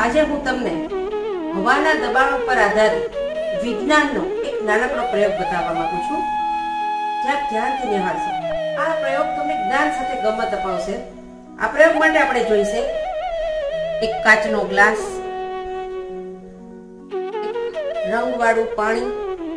આજે હું તમને હવાના દબાણ પર આધારિત વિજ્ઞાનનો એક નાનકડો પ્રયોગ બતાવવા માંગુ છું. જ્યાં ધ્યાનથી નિહાળશો. આ પ્રયોગ તમને જ્ઞાન સાથે ગમત અપાવશે. આ પ્રયોગ માટે આપણે જોઈશે એક કાચનો ગ્લાસ, રંગવાળું પાણી,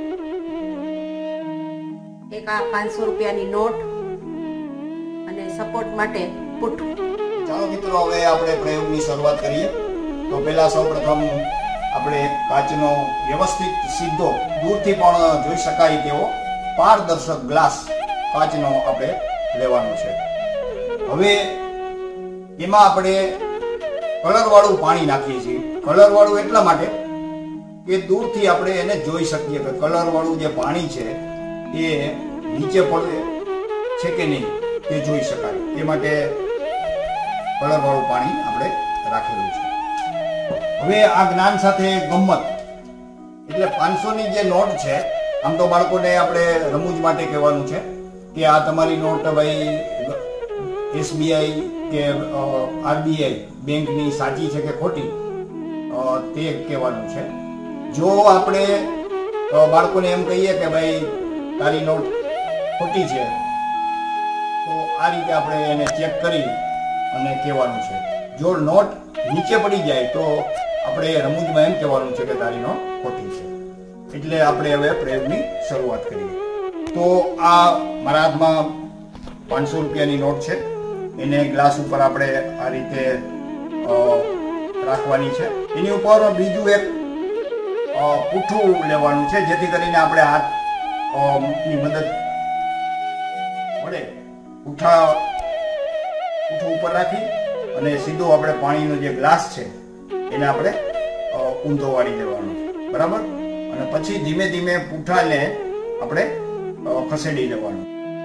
એક આ 500 રૂપિયાની નોટ અને સપોર્ટ માટે પુઠ્ઠું. ચાલો મિત્રો, હવે આપણે પ્રયોગની શરૂઆત કરીએ. તો પહેલા સૌપ્રથમ આપણે એક કાચનો વ્યવસ્થિત સીધો દૂરથી પણ જોઈ શકાય તેવો પારદર્શક ગ્લાસ કાચનો આપણે લેવાનો છે. હવે એમાં આપણે કલરવાળું પાણી નાખીએ છીએ. કલરવાળું એટલા માટે કે દૂરથી આપણે એને જોઈ શકીએ કે કલરવાળું જે પાણી છે એ નીચે પડે છે કે નહીં તે જોઈ શકાય. એ માટે કલરવાળું પાણી આપણે રાખેલું છે. હવે આ જ્ઞાન સાથે ગમ્મત એટલે 500ની જે નોટ છે, આમ તો બાળકોને આપણે રમૂજ માટે કહેવાનું છે કે આ તમારી નોટ ભાઈ SBI કે RBI બેંકની સાચી છે કે ખોટી તે કહેવાનું છે. જો આપણે બાળકોને એમ કહીએ કે ભાઈ તારી નોટ ખોટી છે, તો આ રીતે આપણે એને ચેક કરી અને કહેવાનું છે. જો નોટ નીચે પડી જાય તો આપણે રમૂજમાં એમ કહેવાનું છે કે તારી નોટ ખોટી છે. એટલે આપણે હવે પ્રયોગની શરૂઆત કરીએ. તો આ મારા હાથમાં 500 રૂપિયાની નોટ છે. એને ગ્લાસ ઉપર આપણે આ રીતે રાખવાની છે. એની ઉપર બીજું એક પુઠ્ઠું લેવાનું છે, જેથી કરીને આપણે હાથની મદદ વડે પુઠ્ઠું ઉપર રાખી અને સીધો આપણે પાણીનો જે ગ્લાસ છે એને આપણે ઊંધો વાળી દેવાનો, બરાબર. અને પછી ધીમે ધીમે પુઠ્ઠાને આપણે ખસેડી લેવાનું.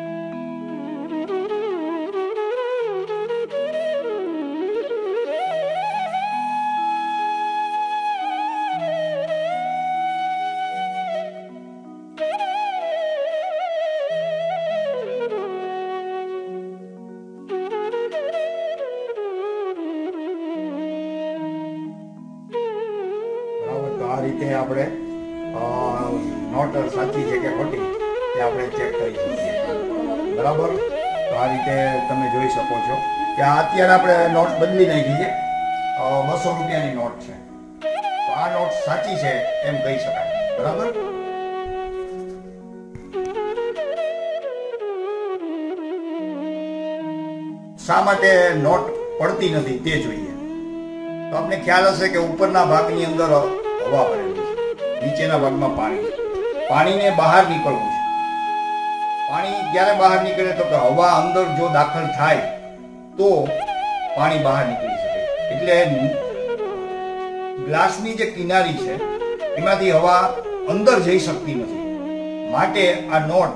આ રીતે આપણે નોટ સાચી છે કે ખોટી તે આપણે ચેક કરી શકીએ, બરાબર. તો આ રીતે તમે જોઈ શકો છો કે અત્યારે આપણે નોટ બદલી નાખી છે. 200 રૂપિયાની નોટ છે, તો આ નોટ સાચી છે એમ કહી શકાય, બરાબર. શા માટે નોટ પડતી નથી તે જોઈએ. તો આપણે ખ્યાલ હશે કે ઉપરના ભાગની અંદર હવા ભરેલી છે, નીચેના ભાગમાં પાણી છે. પાણીને બહાર નીકળવું છે. પાણી ક્યારે બહાર નીકળે તો કે હવા અંદર જો દાખલ થાય તો પાણી બહાર નીકળી શકે. એટલે ગ્લાસની જે કિનારી છે એમાંથી હવા અંદર જઈ શકતી નથી. માટે આ નોટ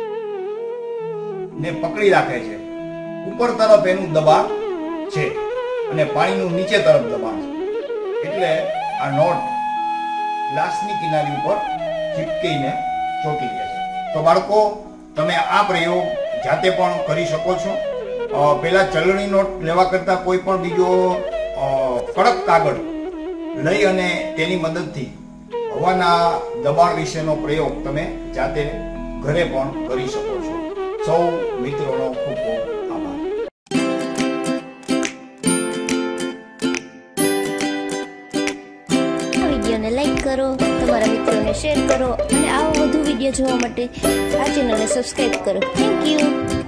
ને પકડી રાખે છે. ઉપર તરફ એનું દબાણ છે અને પાણીનું નીચે તરફ દબાણ છે. એટલે આ નોટ ગ્લાસની કિનારી ઉપર ચીપકીને ચોંટી રહે છે. તો બાળકો, તમે આ પ્રયોગ જાતે પણ કરી શકો છો. પહેલા ચલણી નોટ લેવા કરતા કોઈ પણ બીજો કડક કાગળ લઈ અને તેની મદદથી હવાના દબાણ વિશેનો પ્રયોગ તમે જાતે ઘરે પણ કરી શકો છો. સૌ મિત્રોનો ખૂબ ખૂબ આભાર. વિડીયોને લાઈક કરો, તમારા મિત્રોને શેર કરો અને આવા વધુ વિડીયો જોવા માટે આ ચેનલને સબસ્ક્રાઇબ કરો. Thank you.